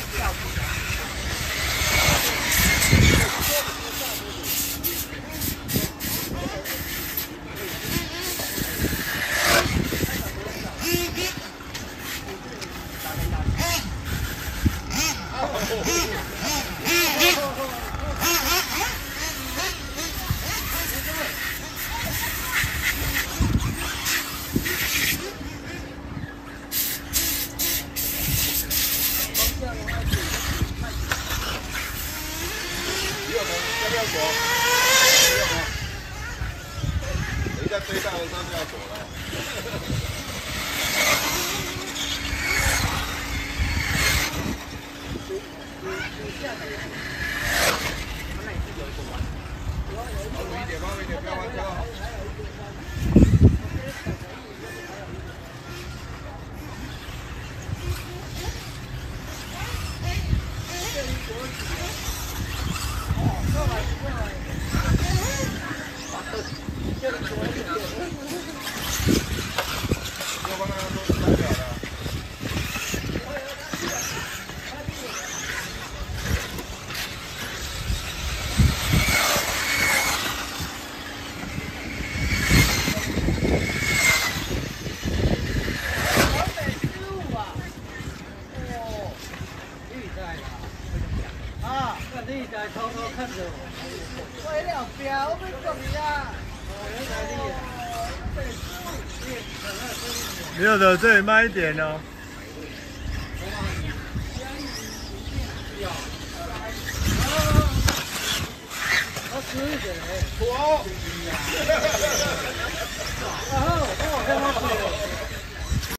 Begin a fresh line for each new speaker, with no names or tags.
要不要躲？一下追上的时候就要躲了。保稳一点，保稳一点，不要翻车哦。
你在偷偷看着我，为了表，我没讲你啊。
没有的，这里慢一点哦。
我吃一点，
妥。
然后我看他水。